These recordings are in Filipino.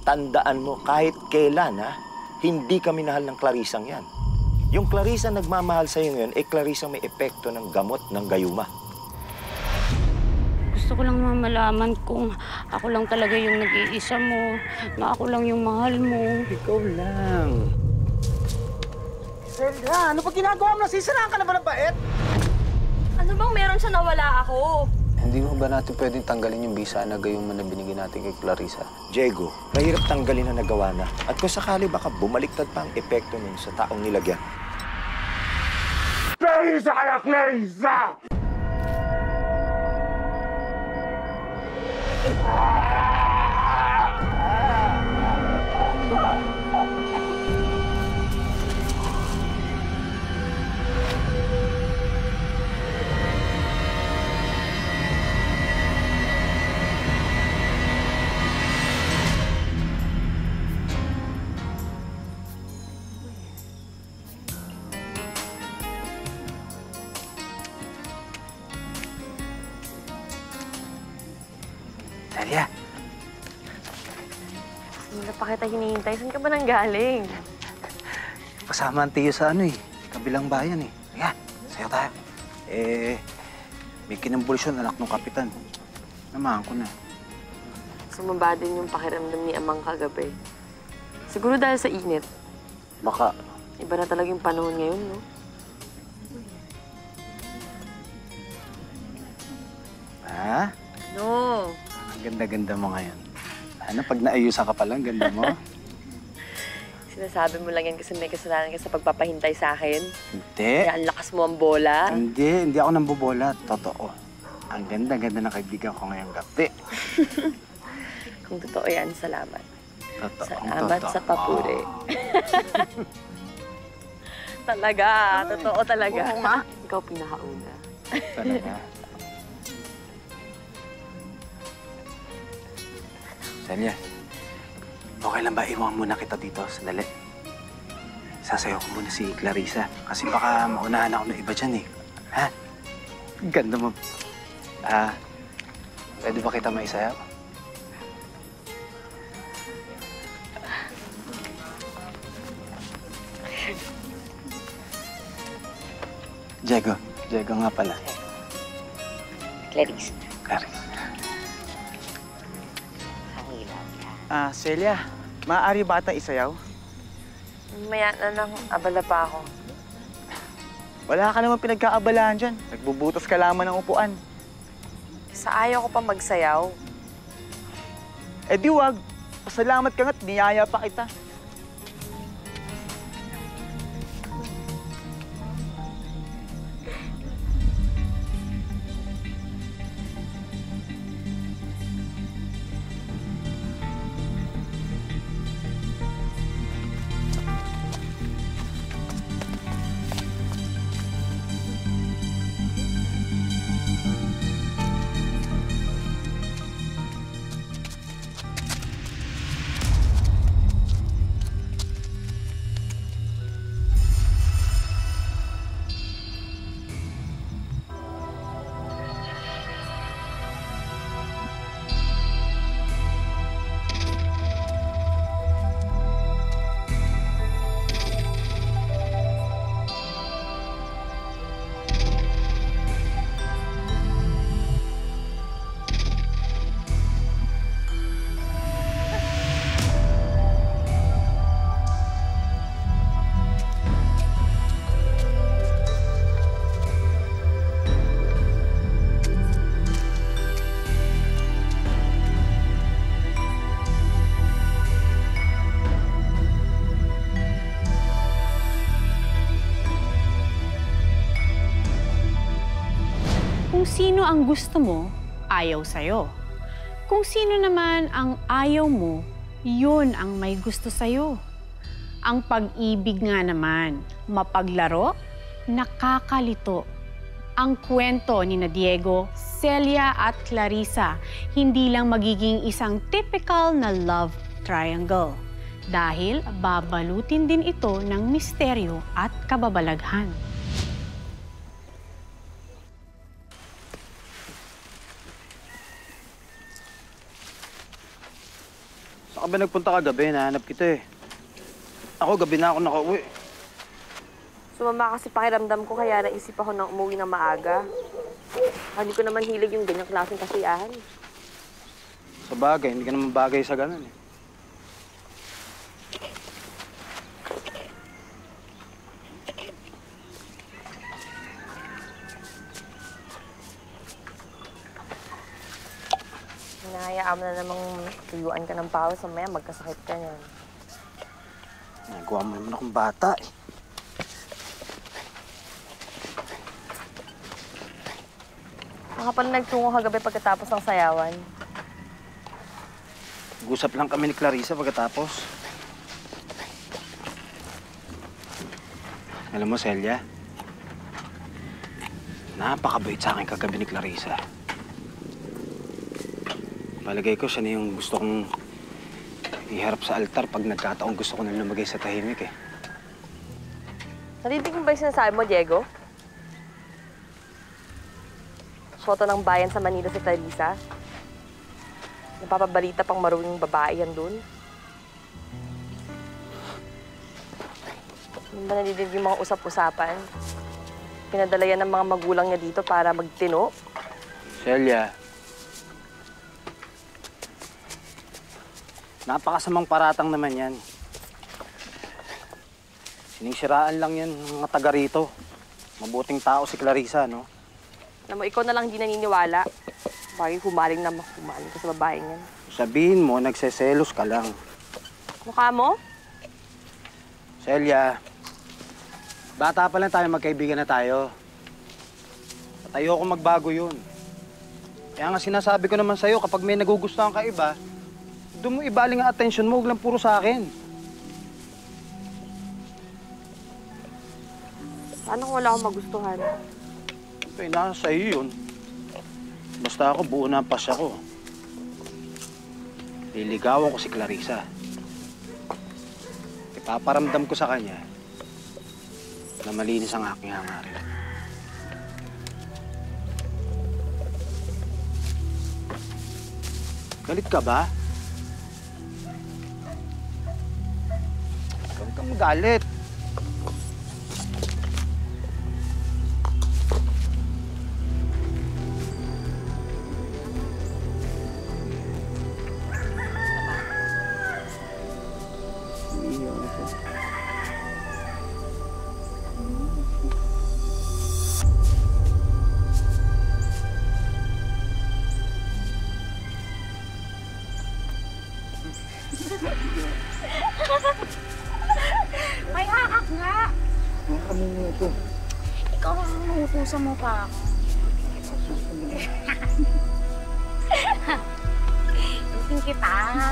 tandaan mo kahit kailan, ha? Hindi ka minahal ng Clarisang yan. Yung Clarissa nagmamahal sa'yo ngayon, Clarissa may epekto ng gamot ng gayuma. Gusto ko lang malaman kung ako lang talaga yung nag-iisa mo, na ako lang yung mahal mo. Ikaw lang. Selda, ano pa ginagawa mo? Nasisiraan ka na ba ng bait? Ano bang meron sa nawala ako? Hindi mo ba natin pwedeng tanggalin yung bisa na gayuma na binigyan natin kay Clarissa? Diego, mahirap tanggalin na nagawa na. At kung sakali baka bumaliktad pa ang epekto nun sa taong nilagyan. Clarissa kaya Clarissa! Celia! Hindi na pa kita hinihintay. Saan ka ba nanggaling? Kasama ang tiyo sa kabilang bayan eh. Kaya, sayo tayo. May kinambulsyon anak ng kapitan. Namahan ko na. Sumaba din yung pakiramdam ni Amang kagabi. Siguro dahil sa init. Baka. Iba na talaga yung panahon ngayon, no? Ha? No. Ang ganda-ganda mo ngayon. Ano, pag naayusan ka pa lang, ganda mo? Sinasabi mo lang yan kasi may kasalanan ka sa pagpapahintay sa akin? Hindi. Kaya ang lakas mo ang bola? Hindi ako nambobola. Totoo. Ang ganda-ganda ng kaibigan ko ngayong gabi. Kung totoo yan, salamat. Totoo. Salamat sa papuri. Talaga. Totoo talaga. Oo nga. Ikaw pinakauna. Talaga. Celia, okay lang ba iwan muna kita dito? Sandali. Sasayaw ko muna si Clarissa. Kasi baka maunahan ako ng iba dyan eh. Ha? Ganda mo. Pwede ba kita maisayaw? Diego. Diego nga pala. Clarice. Clarissa. Celia, maaari ba ata isayaw? Maya na nang abala pa ako. Wala ka naman pinagkaabalahan dyan. Nagbubutas ka lamang ng upuan. Sa ayaw ko pa magsayaw. Eh di wag. Pasalamat ka nga't niyaya pa kita. Kung sino ang gusto mo, ayaw sa'yo. Kung sino naman ang ayaw mo, yun ang may gusto sa'yo. Ang pag-ibig nga naman, mapaglaro, nakakalito. Ang kwento ni na Diego, Celia at Clarissa, hindi lang magiging isang typical na love triangle. Dahil babalutin din ito ng misteryo at kababalaghan. ka ba nagpunta kagabi? Nahanap kita eh. Ako, gabi na ako nakauwi. Sumama kasi pakiramdam ko kaya naisip ako nang umuwi ng maaga. Hindi ko naman hilig yung ganyang klaseng kasiyahan. Sa bagay, hindi ka naman bagay sa ganun eh. Hinahayaan mo na namang tuyuan ka ng pawis, mamaya magkasakit ka niyan. Nagawa mo naman akong bata eh. Baka pala nagtungo kagabi pagkatapos ng sayawan. Gusap lang kami ni Clarissa pagkatapos. Alam mo, Celia, napakabait sa akin kagabi ni Clarissa. Palagay ko siya na yung gusto kong iharap sa altar pag nagkataong gusto ko na lumagay sa tahimik eh. Narinig mo ba yung sinasabi mo, Diego? Soto ng bayan sa Manila si Clarissa? Napapabalita pang maruing babae yan dun? Hindi ba nadidig yung mga usap-usapan? Pinadala yan ng mga magulang niya dito para magtino? Celia, napakasamang paratang naman yan. Sinisiraan lang yan ng mga taga rito. Mabuting tao si Clarissa, no? Alam mo, ikaw na lang di naniniwala. Bakit humaling ka sa babaeng yan? Sabihin mo, nagseselos ka lang. Mukha mo? Celia, bata pa lang tayo, magkaibigan na tayo. At ayoko magbago yun. Kaya nga sinasabi ko naman sa'yo, kapag may nagugustuhan ka iba, doon mo ibaling ang atensyon mo, huwag lang puro sa akin. Paano kung wala akong magustuhan? Eh, nasa sa'yo yun. Basta ako, buo na ang pasya ko. Liligawan ko si Clarissa. Ipaparamdam ko sa kanya na malinis ang aking hangarin. Galit ka ba? Huwag kang magalit. May akak nga! Ikaw ang utusan mo pa ako. Lusing kita.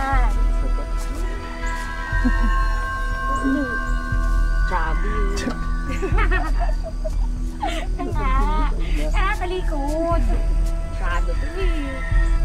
Chubby. Nga. Talikod. Shadow to eh.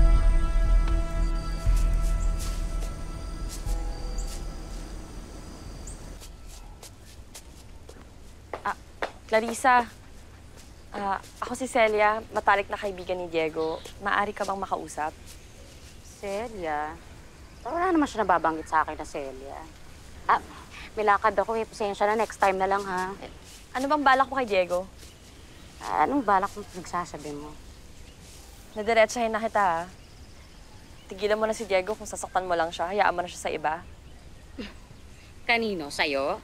Clarissa, ako si Celia, matalik na kaibigan ni Diego. Maaari ka bang makausap? Celia? Wala naman siya nababanggit sa akin na Celia. May lakad ako eh. Pasensya na. Next time na lang, ha? Ano bang balak mo kay Diego? Anong balak mo nagsasabi mo? Nadiretsahin na kita, ha? Tigilan mo na si Diego kung sasaktan mo lang siya. Hayaan mo na siya sa iba. Kanino? Sa'yo?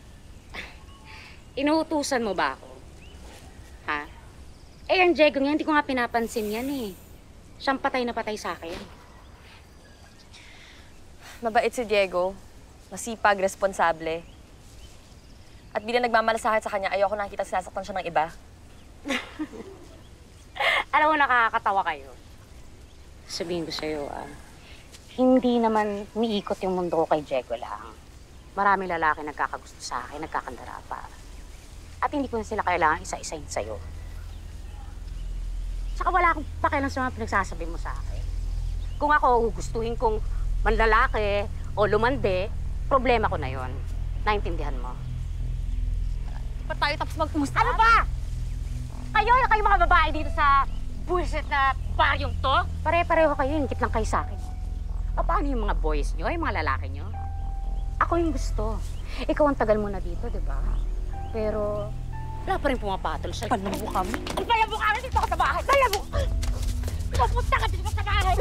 Inuutusan mo ba ako? Ha? Eh, ang Diego nga, hindi ko nga pinapansin yan eh. Siyang patay na patay sa akin. Mabait si Diego. Masipag, responsable. At bilang nagmamalasakit sa kanya, ayoko nakikita sinasaktan siya ng iba. Alam mo, nakakatawa kayo. Sabihin ko sa'yo, hindi naman umiikot yung mundo ko kay Diego lang. Maraming lalaki nagkakagusto sa akin, nagkakandara pa. At hindi ko na sila kailangan isa-isahin sa'yo. Tsaka wala akong pakialam sa mga pinagsasabi mo sa akin. Kung ako gustuhin kong manlalaki o lumande, problema ko na yon. Naintindihan mo? Di pa tayo tapos magkumusta? Ano ba? Kayo mga babae dito sa bullshit na baryong to? Pare-pareho kayo, ingit lang kayo sa akin. Paano yung mga boys nyo, yung mga lalaki nyo? Ako yung gusto. Ikaw ang tagal mo na dito, di ba? Pero wala pa rin pumapatol sa panambo kami. Ang panambo kami dito ka sa bahay! Panambo! Pupunta ka dito sa bahay!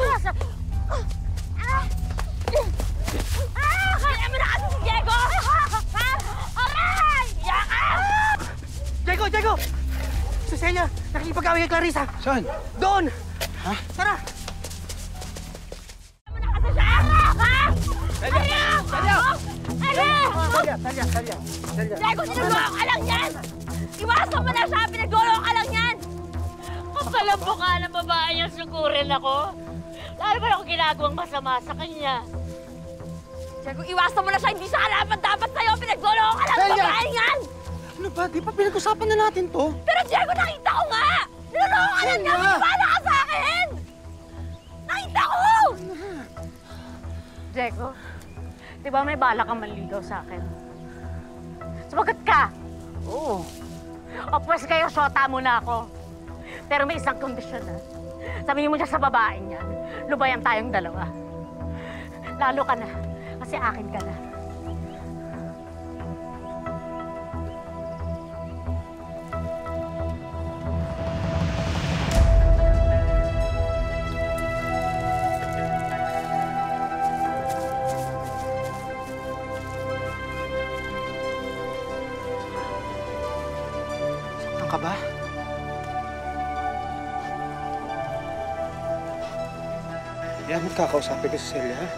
Kaya mo na kasi si Diego! Aray! Yakas! Diego! Si Celia, nakikipag-away kay Clarissa. Saan? Doon! Ha? Tara! Kaya mo na kasi siya! Celia! Diego, sinulungan ka lang yan! Iwasan mo na siya! Pinaglulungan ka lang yan! Kapalambo ka ng babae niya, sugurin ako. Lalo ba ako ginagawang masama sa kanya? Diego, iwasan mo na siya. Hindi siya kalaban dapat sa'yo. Pinagluloko ka lang ng Celia! babae yan! Ano ba? Di pa pinag-usapan na natin to? Pero Diego, nakita ko nga! Niloloko ka lang niya! Maniwala ka sa akin! Nakita ko! Diego, di ba may bala kang manligaw sa akin? Sumagot ka! Oo. O pues kayo, syota mo na ako. Pero may isang kondisyon na. Sabihin mo siya sa babaeng yan, lubayan tayong dalawa. Lalo ka na, kasi akin ka na. Saktan ka ba? Yan, magkakausapin ka si Celia, ha?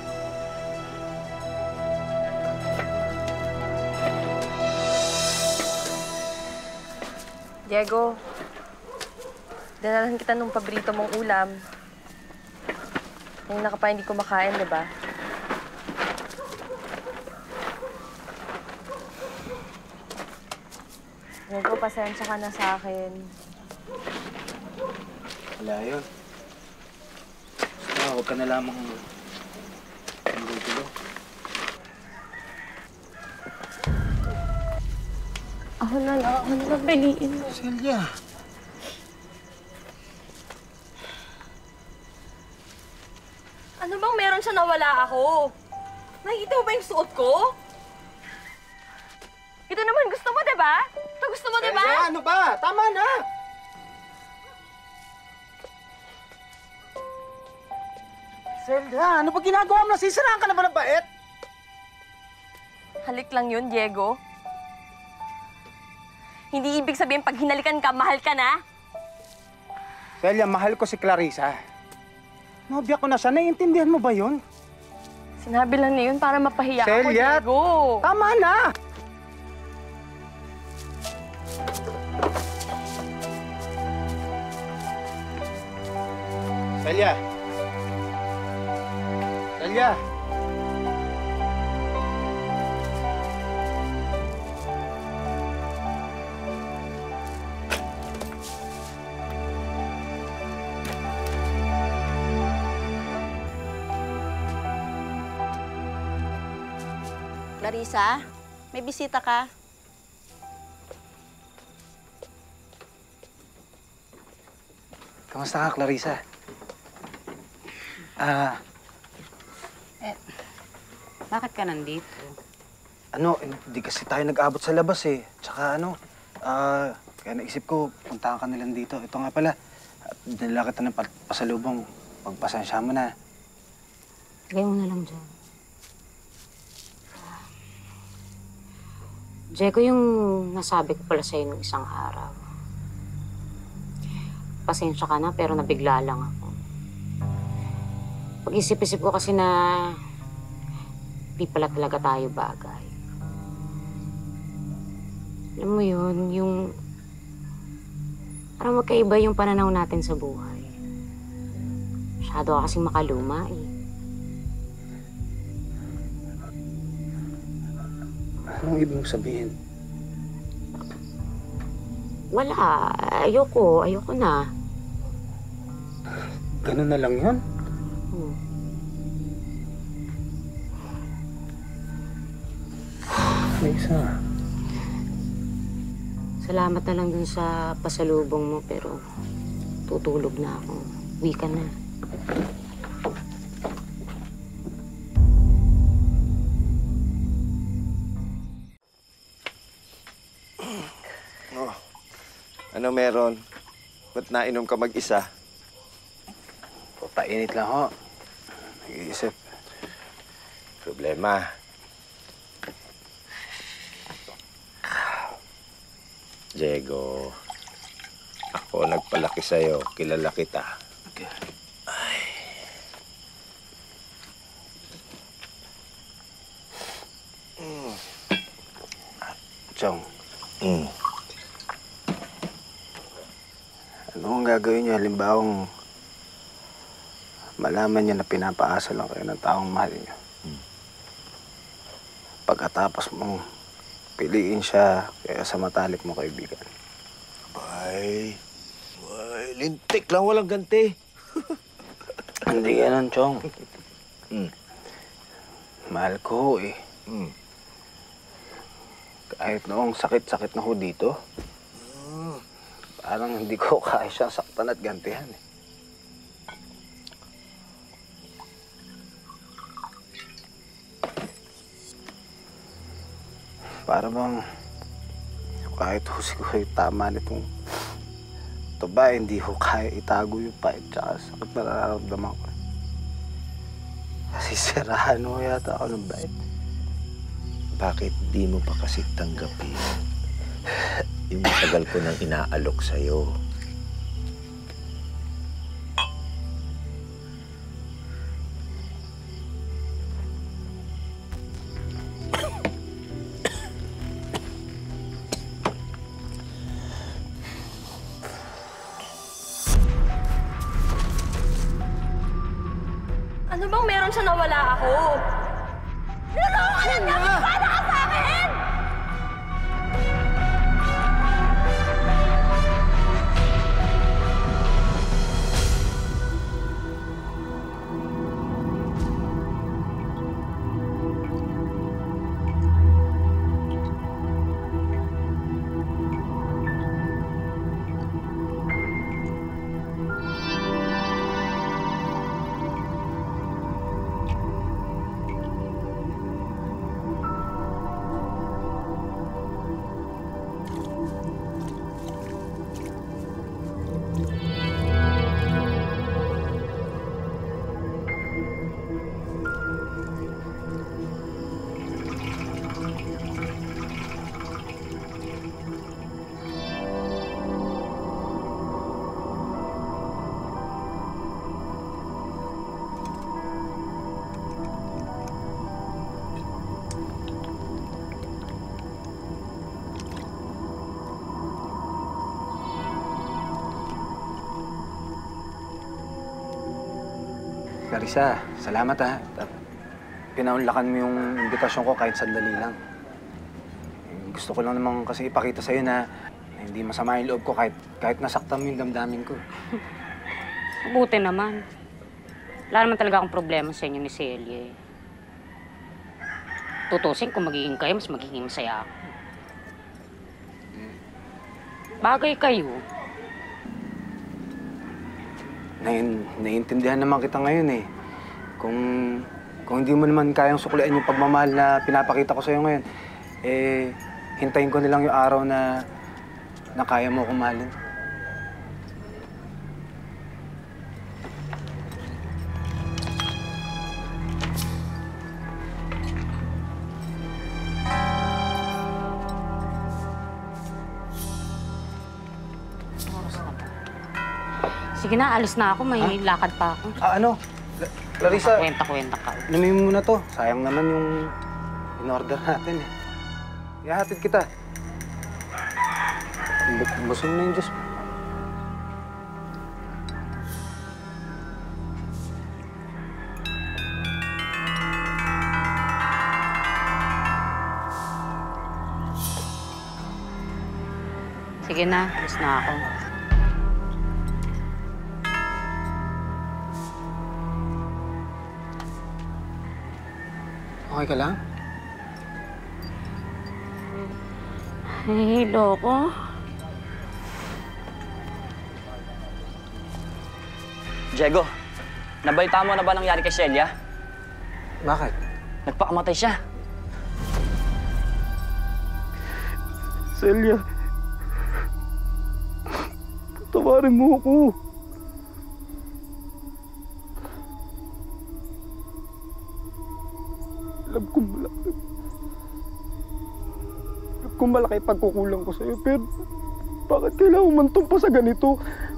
Diego, dinalahan kita nung paborito mong ulam. Ngayon ka pa hindi kumakain, di ba? Diego, pasensya ka na sa akin. Wala yun. Basta huwag ka na lamang gulo. Ako na lang. Ako na lang piliin mo. Celia. Ano bang meron siya na wala ako? Nakikita mo ba yung suot ko? Ito naman gusto mo, di ba? Ito gusto mo, di ba? Celia, ano ba? Tama na! Celia, ano ba ginagawa mo? Nasisiraan ka na ba ng bait? Halik lang yun, Diego. Hindi ibig sabihin pag hinalikan ka, mahal ka na. Celia, mahal ko si Clarissa. Nobya ko na siya. Naiintindihan mo ba yun? Sinabi lang niya yun para mapahiya ako, Celia! Diego. Tama na! Celia! Celia! Clarissa, may bisita ka? Kamusta ka, Clarissa? Bakit ka nandito? Hindi kasi tayo nag-abot sa labas eh. Tsaka kaya naisip ko, puntahan ka nilang dito. Ito nga pala, dinala kita ng pasalubong. Pagpasensya mo na. Lagay mo na lang dyan. Diego, yung nasabi ko pala sa'yo nung isang araw. Pasensya ka na, pero nabigla lang ako. Pag-isip-isip ko kasi na di pala talaga tayo bagay. Alam mo yun, yung parang magkaiba yung pananaw natin sa buhay. Masyado ka kasing makaluma eh. Anong ibig mong sabihin? Wala. Ayoko na. Ganun na lang yun? Hmm. Lisa. Salamat na lang dun sa pasalubong mo, pero tutulog na ako. Uwi ka na. Ano meron? Ba't nainom ka mag-isa? Papainit lang ho. Nag-iisip. Problema. Diego, ako nagpalaki sa'yo. Kilala kita. Okay. Chong, ano ang gagawin niyo? Halimbawang malaman niya na pinapaasa lang kayo ng taong mahal niyo. Pagkatapos mong piliin siya kaya sa matalik mo kaibigan. Ay, lintik lang, walang ganti. Hindi ganun, Chong. Mm. Mahal ko eh. Kahit noong sakit-sakit na ho dito, parang hindi ko kaya siya saktan at gantihan eh. Para bang kahit ho siguro tama nitong tuba, hindi ho kaya itago yung pait tsaka sakit na nararamdaman ko. Kasi sirahan ho yata ako ng bait. Bakit di mo pa kasi tanggapin yung matagal ko nang inaalok sa'yo? Ano bang meron siya na wala ako? Niloloko lang namin! Paano ka sa akin? Clarissa, salamat ha. Pinaunlakan mo yung imbitasyon ko kahit sandali lang. Gusto ko lang naman kasi ipakita sa'yo na hindi masama yung loob ko kahit nasaktan mo yung damdamin ko. Mabuti naman. Wala naman talaga akong problema sa inyo ni Celia. Tutusin kung magiging kayo, mas magiging masaya ako. Bagay kayo. Naiintindihan naman kita ngayon eh. Kung hindi mo naman kayang suklian yung pagmamahal na pinapakita ko sa'yo ngayon, eh, hintayin ko nilang yung araw na kaya mo akong mahalin. Sige na, alis na ako. May lakad pa ako. Ano? Clarissa, Kwenta-kwenta ka. inumin mo muna to. Sayang naman yung in-order natin eh. Ihahatid kita. Busog na yung Diyos mo. Sige na, alis na ako. Okay ka lang? Nahihilo ko. Diego, nabalita mo na ba nangyari kay Celia? Bakit? Nagpakamatay siya. Celia. Patawarin mo ako. Alam kong malaki pagkukulang ko sa'yo, pero bakit kailangan umantong pa sa ganito?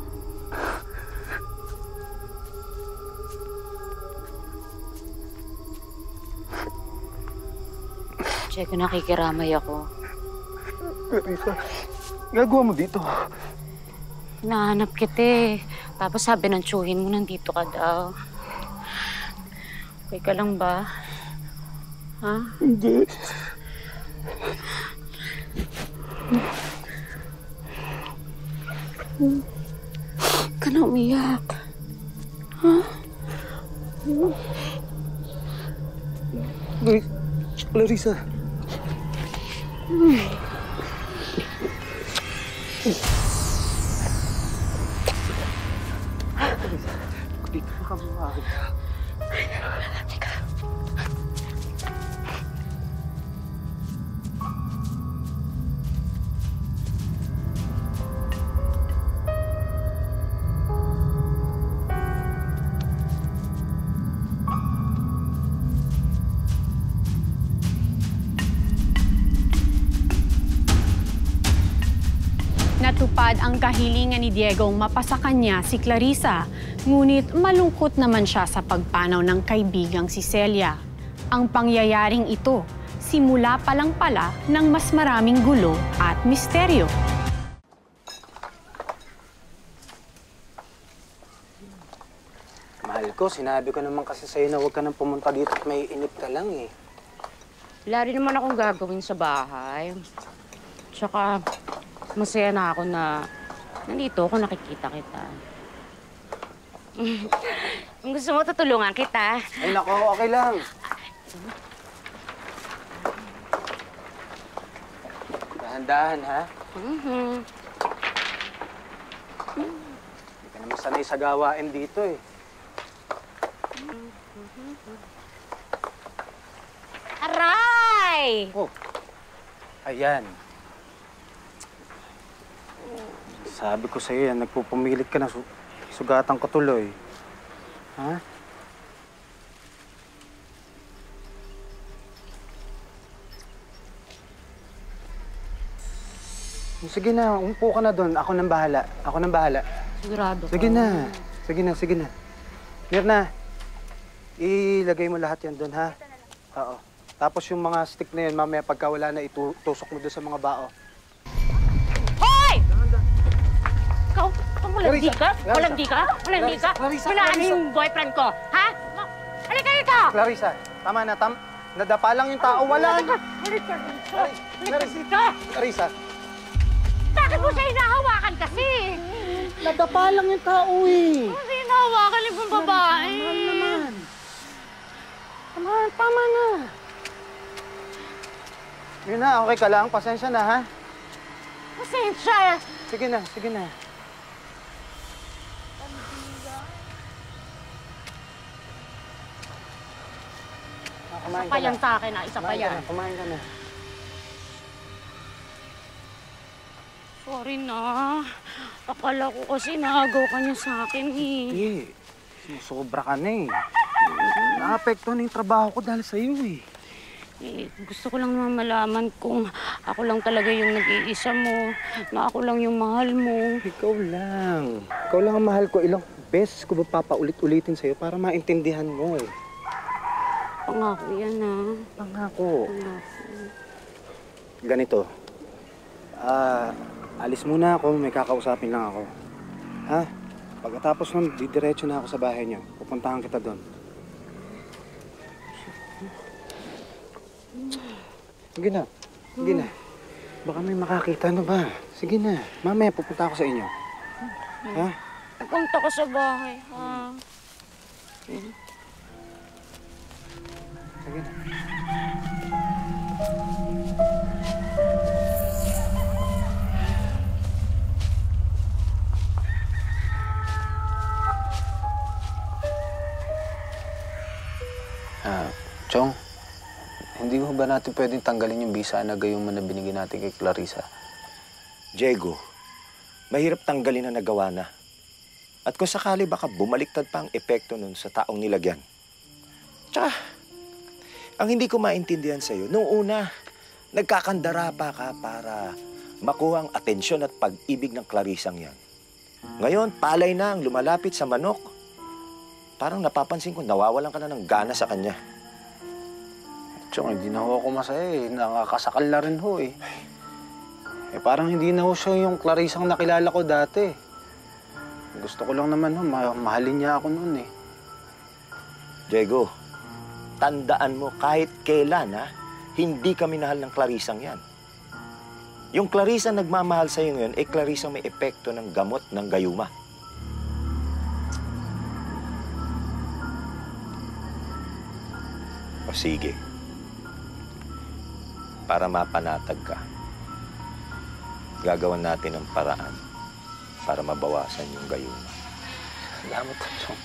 Diego, nakikiramay ako. Clarissa, gagawa mo dito? Hinahanap kita eh. Tapos sabi ng tsuhin mo, nandito ka daw. Okay ka lang ba? Ha? Hindi. Huwag ka na umiyak. Ha? Clarissa. Dito ka buhay. Natupad ang kahilingan ni Diegong mapasa kanya si Clarissa, ngunit malungkot naman siya sa pagpanaw ng kaibigang si Celia. Ang pangyayaring ito, simula pa lang pala ng mas maraming gulo at misteryo. Mahal ko, sinabi ko naman kasi sa'yo na huwag ka nang pumunta dito at may inip ka lang eh. Wala rin naman akong gagawin sa bahay. Tsaka, masaya na ako na nandito ako, nakikita kita. Kung gusto mo, tutulungan kita. Ay nako, okay lang. Dahan-dahan, ha? Hindi ka naman sanay sa gawain dito eh. Aray! Oh, ayan. Sabi ko sa'yo yan, nagpupumilit ka na sugatan ko tuloy. Ha? Sige na, umupo ka na doon. Ako nang bahala. Ako nang bahala. Sigurado Sige na. Sige na, sige na. Mirna, ilagay mo lahat yan doon, ha? Oo. Tapos yung mga stick na yun, mamaya pagka wala na, itusok mo doon sa mga bao. Hoy! Ikaw, malandi ka? Malandi ka? Malandi ka? Pinaan yung boyfriend ko, ha? Halika dito! Clarissa, tama na. Nadapa lang yung tao. Wala. Halika dito! Halika dito! Clarissa. Bakit mo siya hinahawakan kasi? Nadapa lang yung tao eh. Kasi hinahawakan yung babae. Tama na. Yun na, okay ka lang. Pasensya na, ha? Pasensya. Sige na, sige na. Isa pa yan sa akin, ha? Isa pa yan. Kumain ka na. Sorry na. Akala ko kasi nagaw ka niya sa akin, eh. Hindi. Sobra ka na eh. Naapektuhan na yung trabaho ko dahil sa'yo eh. Gusto ko lang naman malaman kung ako lang talaga yung nag-iisa mo, na ako lang yung mahal mo. Ikaw lang. Ikaw lang ang mahal ko. Ilang beses ko ba papaulit-ulitin sa'yo para maintindihan mo eh. Pangako yan, ha? Pangako. Pangako. Ganito. Alis muna ako. May kakausapin lang ako. Ha? Pagkatapos nun, didiretso na ako sa bahay niyo. Pupuntahan kita doon. Sige na. Sige na. Baka may makakita. Ano ba? Sige na. Mamaya pupunta ako sa inyo. Ha? Pupunta ka sa bahay, ha? Sige na. Chong, hindi mo ba natin pwedeng tanggalin yung visa na gayon man na binigyan natin kay Clarissa? Diego, mahirap tanggalin na nagawa na. At kung sakali baka bumaliktad pa ang epekto nun sa taong nilagyan. Tsaka, ang hindi ko maintindihan sa'yo, nung una, nagkakandara pa ka para makuha ang atensyon at pag-ibig ng Clarisang yan. Ngayon, palay na ang lumalapit sa manok. Parang napapansin ko, nawawalan ka na ng gana sa kanya. Tsaka hindi na ho ako masaya eh. Nakakasakal na rin ho eh. Eh parang hindi na ho siya yung Clarisang nakilala ko dati. Gusto ko lang naman ho, mahalin niya ako noon eh. Diego, tandaan mo kahit kailan hindi ka minahal ng Clarisang yan. Yung Clarisa nagmamahal sa'yo ngayon, Clarisa may epekto ng gamot ng gayuma. O sige. Para mapanatag ka, gagawan natin ng paraan para mabawasan yung gayuma. Salamat, Chong.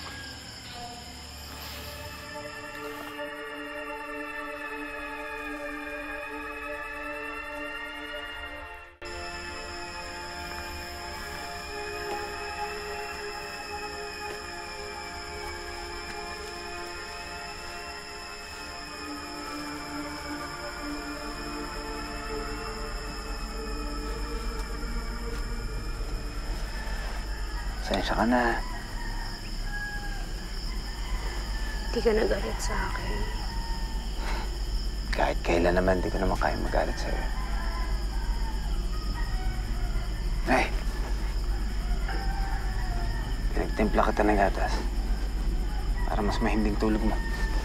Pasensya ka na. Hindi ka nagalit sa akin. Kahit kailan naman, di ko naman kaya magalit sa'yo. Ay! Pinagtimpla kita ng gatas para mas mahimbing tulog mo.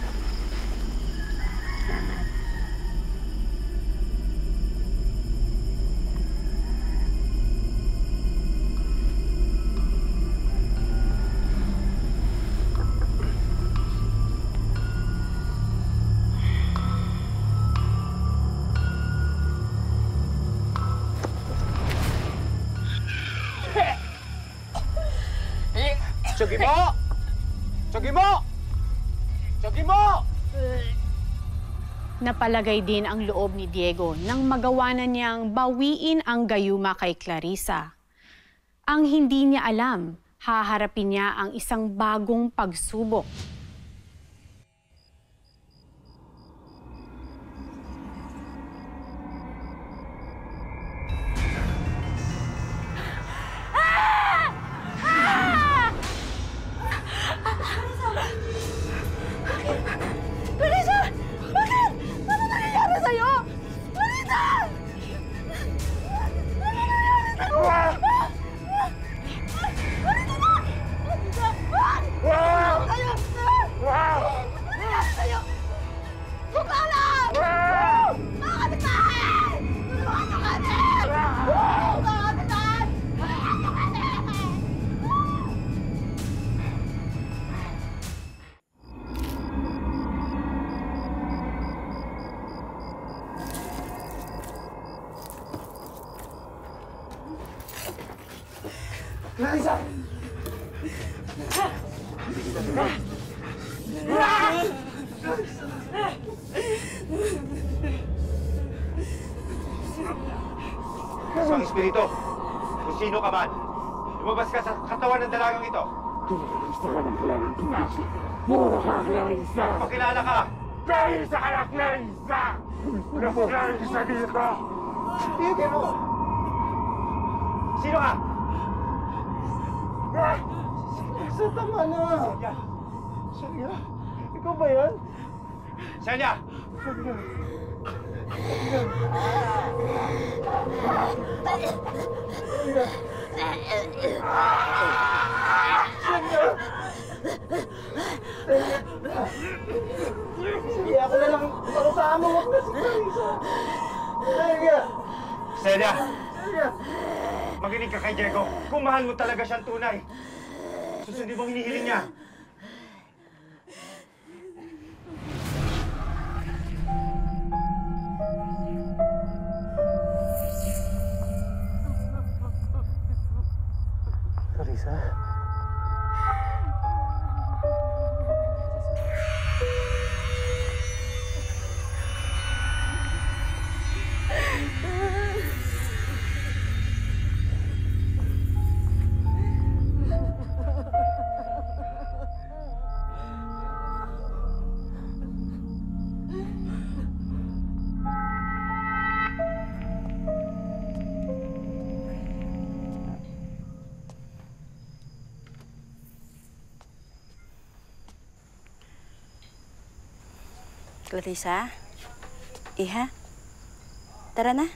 Tsugi mo! Tsugi mo! Tsugi mo! Napalagay din ang loob ni Diego nang magawa na niyang bawiin ang gayuma kay Clarisa. Ang hindi niya alam, haharapin niya ang isang bagong pagsubok. Clarisa! Bakit? Ano nangyayari sa'yo? Clarisa! Ano nangyayari sa'yo? Clarisa! Sa'yo! Ano nangyayari sa'yo? Bukala! Mga kapitbahay! Tulungan nyo kami! Mga kapitbahay! Tulungan nyo kami! Clarisa! Isang espiritu, kung sino ka man, lumabas ka sa katawan ng dalagang ito. Clarisa ka ng Clarisa. Mura ka, Clarisa. Pakilala ka! Clarisa ka ng Clarisa! Wala mo Clarisa dito. Tigil mo! Sino ka? Sa tama na. Celia! Celia, ikaw ba yan? Celia! Celia. Sige, ako na lang parusahan mo. Huwag na si Clarisa. Celia! Celia! Celia! Makinig ka kay Diego. Kung mahal mo talaga siyang tunay, susundin mong hinihiling niya. Clarisa? Clarissa? Iha? Tara na.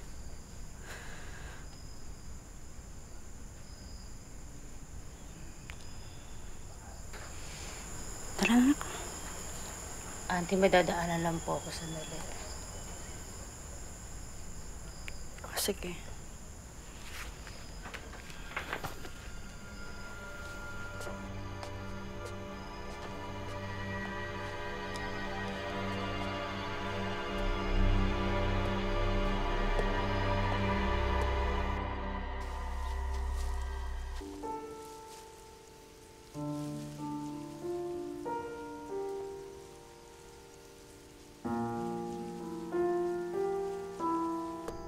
Tara na. Auntie, may dadaanan lang po ako sandali. Sige.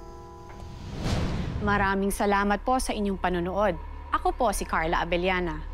Maraming salamat po sa inyong panonood. Ako po si Carla Abellana.